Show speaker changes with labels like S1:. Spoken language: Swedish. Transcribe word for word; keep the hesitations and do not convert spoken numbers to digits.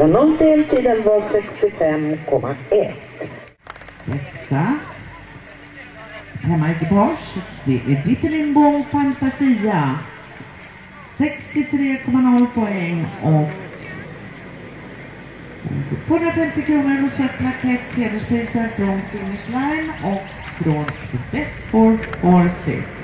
S1: Mellanåt deltiden var sextiofem komma ett.
S2: Sexa. Hemmaekipage. Det är Britte Lindbom Fantasia. sextiotre komma noll poäng och tvåhundrafemtio kronor rosettplakett, hederspriser från Finish Line och från Bedford Horses.